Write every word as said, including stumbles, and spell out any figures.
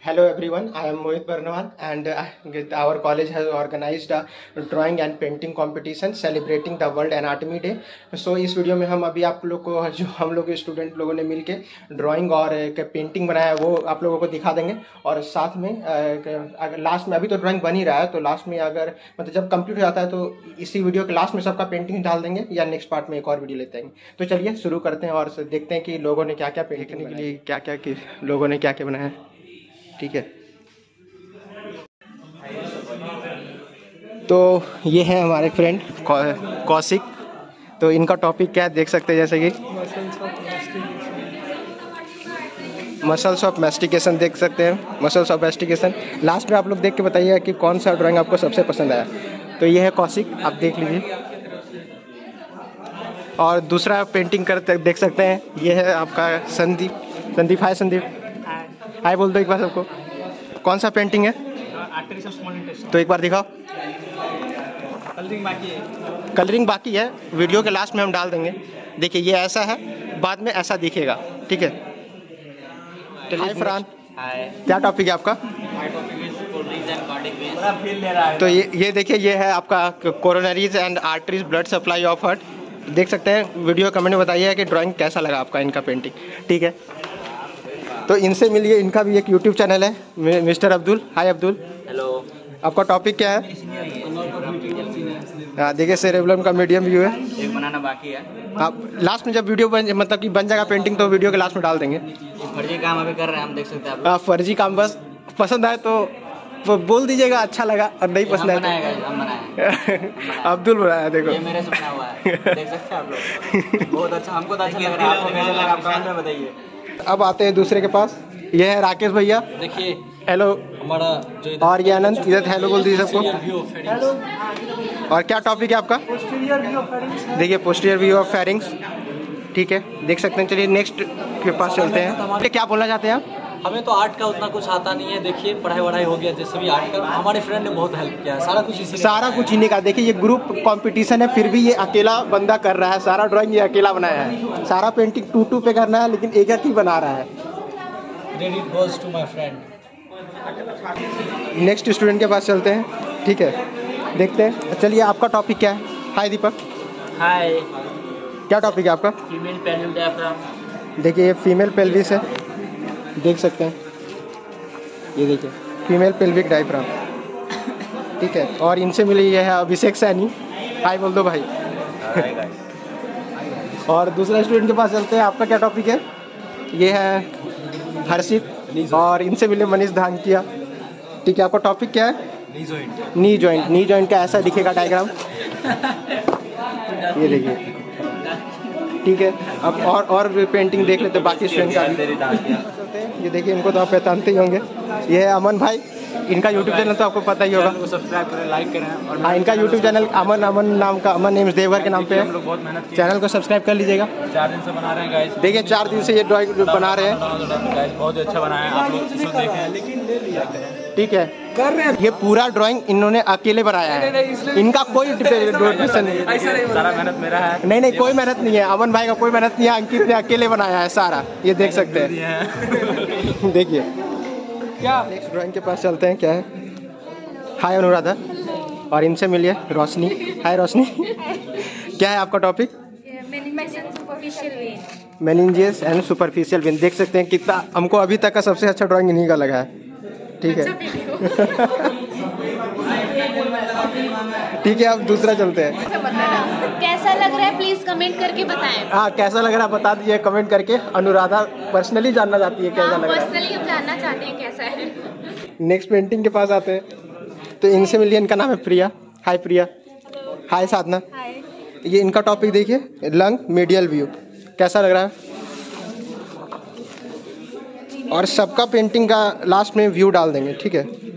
Hello everyone, I am Mohit Barnwal and uh, our college has organized a drawing and painting competition celebrating the World Anatomy Day. So इस वीडियो में हम अभी आप लोग को जो हम लोग स्टूडेंट लोगों ने मिलके ड्राइंग और एक पेंटिंग बनाया है वो आप लोगों को दिखा देंगे और साथ में अगर लास्ट में अभी तो ड्राइंग बन ही रहा है तो लास्ट में अगर मतलब जब कंप्लीट हो जाता है तो इसी वीडियो के लास्ट में सबका पेंटिंग डाल देंगे या नेक्स्ट पार्ट में एक और वीडियो लेते हैं। तो चलिए शुरू करते हैं और देखते हैं कि लोगों ने क्या क्या पेंटिंग के लिए क्या क्या कि लोगों ने क्या क्या बनाया है। ठीक है, तो ये है हमारे फ्रेंड कौशिक। तो इनका टॉपिक क्या है देख सकते हैं, जैसे कि मसल्स ऑफ मैस्टिकेशन देख सकते हैं, मसल्स ऑफ मैस्टिकेशन। लास्ट में आप लोग देख के बताइए कि कौन सा ड्राइंग आपको सबसे पसंद आया। तो ये है कौशिक, आप देख लीजिए। और दूसरा पेंटिंग करते देख सकते हैं, ये है आपका संदीप। संदीप हाय संदीप, हाय बोल दो एक बार सबको। कौन सा पेंटिंग है? तो एक बार दिखाओ। कलरिंग बाकी है। कलरिंग बाकी है, वीडियो के लास्ट में हम डाल देंगे। देखिए ये ऐसा है, बाद में ऐसा दिखेगा। ठीक है। हाय फरहान, क्या टॉपिक है आपका? तो ये ये देखिए, ये है आपका coronaries and arteries blood supply of heart. देख सकते हैं। वीडियो कमेंट में बताइए कि ड्राइंग कैसा लगा आपका, इनका पेंटिंग। ठीक है, तो इनसे मिलिए। इनका भी एक यूट्यूब चैनल है, mister Abdul. Hi Abdul. Hello. आपका टॉपिक क्या है? हाँ देखिए, सेरेब्रम का मीडियम व्यू है, एक बनाना बाकी है। आप लास्ट में जब वीडियो बन मतलब कि बन जाएगा पेंटिंग तो वीडियो के लास्ट में डाल देंगे। फर्जी काम अभी कर रहे हैं हम, देख सकते हैं आप। हाँ, फर्जी काम। बस पसंद आए तो वो बोल दीजिएगा अच्छा लगा, और नहीं पसंद आए तो अब्दुल बनाया। देखो ये मेरे से बना हुआ है, देख सकते हैं आप लोग। बहुत अच्छा, हमको तो अच्छा लग रहा है, आपको कैसा लगा आप कमेंट में बताइए। अब आते हैं दूसरे के पास। ये है राकेश भैया। देखिए हेलो। हमारा जो और ये अनंत, इधर हेलो बोल दीजिए सबको। हेलो। और क्या टॉपिक है आपका? देखिए पोस्टीरियर व्यू ऑफ फेरिंग्स। ठीक है, देख सकते हैं। चलिए नेक्स्ट के पास चलते हैं। क्या बोलना चाहते हैं आप? हमें तो आर्ट का उतना कुछ आता नहीं है। देखिए पढ़ाई वढ़ाई हो गया, जैसे भी आर्ट का हमारे फ्रेंड ने बहुत हेल्प किया है। सारा कुछ इसी सारा कुछ इन्हीं का। देखिए ये ग्रुप कंपटीशन है, फिर भी ये अकेला बंदा कर रहा है। सारा ड्राइंग ये अकेला बनाया है। सारा पेंटिंग टू टू पे करना है, लेकिन एक एक ही बना रहा है। Credit goes to my friend. Next student के पास चलते हैं। ठीक है, देखते हैं। चलिए आपका टॉपिक क्या है? हाय दीपक। हाय। क्या टॉपिक है आपका? Female pelvic diaphragm. देखिए ये फीमेल पेल्विस है, देख सकते हैं। ये देखिए फीमेल पेल्विक डायफ्राम। ठीक है, और इनसे मिली ये है अभिषेक सैनी। हाय बोल दो भाई। और दूसरा स्टूडेंट के पास चलते हैं। आपका क्या टॉपिक है? ये है हर्षित, और इनसे मिले मनीष धानकिया। ठीक है, आपका टॉपिक क्या है? Knee joint. Knee joint. Knee joint का ऐसा दिखेगा डायग्राम। ये देखिए। ठीक है, अब और और भी पेंटिंग देख लेते हैं बाकी स्टूडेंट का भी। ये देखिए, इनको तो आप पहचानते ही होंगे। ये है अमन भाई, इनका यूट्यूब चैनल तो आपको पता ही होगा। सब्सक्राइब करें, लाइक करें। और हाँ, इनका यूट्यूब चैनल अमन अमन नाम का, अमन एम्स देवघर के नाम पे है। बहुत मेहनत की, चैनल को सब्सक्राइब कर लीजिएगा। चार दिन से बना रहे हैं गाइस। देखिए चार दिन से ये ड्राइंग बना रहे हैं। गाइस बहुत अच्छा बनाया है, आप लोग इसको देखें। लेकिन ठीक है, कर रहे हैं। ये पूरा ड्राइंग इन्होंने अकेले बनाया है, इनका कोई डोनेशन नहीं। सारा मेहनत मेरा है। नहीं नहीं, कोई मेहनत नहीं है। अमन भाई का कोई मेहनत नहीं है, अंकित ने अकेले बनाया है सारा। ये देख सकते हैं। देखिए क्या। नेक्स्ट ड्राइंग के पास चलते हैं। क्या है? हाय अनुराधा, और इनसे मिलिए रोशनी। हाय रोशनी। क्या है आपका topic? Meninges and superficial vein. देख सकते हैं कितना, हमको अभी तक का सबसे अच्छा ड्राइंग इन्हीं का लगा है। ठीक है। ठीक है, अब दूसरा चलते हैं। कैसा लग रहा है प्लीज कमेंट करके बताएं। हाँ, कैसा लग रहा है बता दीजिए कमेंट करके। अनुराधा पर्सनली जानना चाहती है कैसा लग रहा है। पर्सनली हम जानना चाहते हैं कैसा है। नेक्स्ट पेंटिंग के पास आते हैं। तो इनसे मिलिए, इनका नाम है प्रिया। हाय प्रिया। हाय साधना। हाय। ये इनका टॉपिक देखिए, लंग मीडियल व्यू। कैसा लग रहा है? और सबका पेंटिंग का लास्ट में व्यू डाल देंगे। ठीक है।